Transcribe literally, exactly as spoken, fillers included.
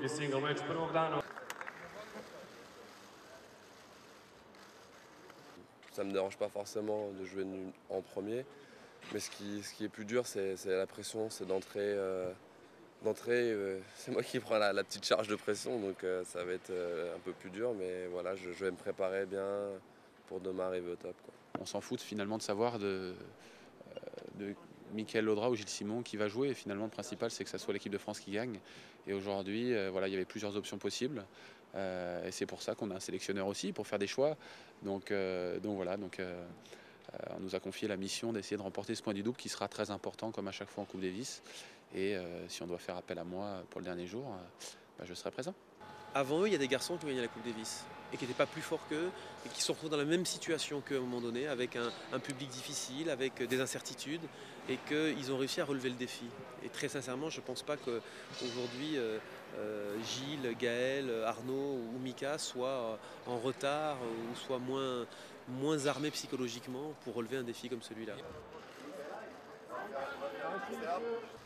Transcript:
drugi single meč prvog dana. Ça ne me dérange pas forcément de jouer en premier, mais ce qui, ce qui est plus dur, c'est la pression, c'est d'entrer. Euh, d'entrer, euh, c'est moi qui prends la, la petite charge de pression, donc euh, ça va être euh, un peu plus dur, mais voilà, je, je vais me préparer bien pour demain arriver au top, quoi. On s'en fout finalement de savoir de, de Mickaël Laudrat ou Gilles Simon qui va jouer. Et finalement, le principal, c'est que ça soit l'équipe de France qui gagne. Et aujourd'hui, euh, voilà, il y avait plusieurs options possibles. Euh, et c'est pour ça qu'on a un sélectionneur aussi, pour faire des choix. Donc, euh, donc voilà, donc, euh, on nous a confié la mission d'essayer de remporter ce point du double qui sera très important, comme à chaque fois en Coupe Davis. Et euh, si on doit faire appel à moi pour le dernier jour, euh, bah, je serai présent. Avant eux, il y a des garçons qui ont gagné la Coupe Davis et qui n'étaient pas plus forts qu'eux et qui se retrouvent dans la même situation qu'eux à un moment donné, avec un, un public difficile, avec des incertitudes, et qu'ils ont réussi à relever le défi. Et très sincèrement, je ne pense pas qu'aujourd'hui euh, euh, Gilles, Gaël, Arnaud ou Mika soient en retard ou soient moins, moins armés psychologiquement pour relever un défi comme celui-là.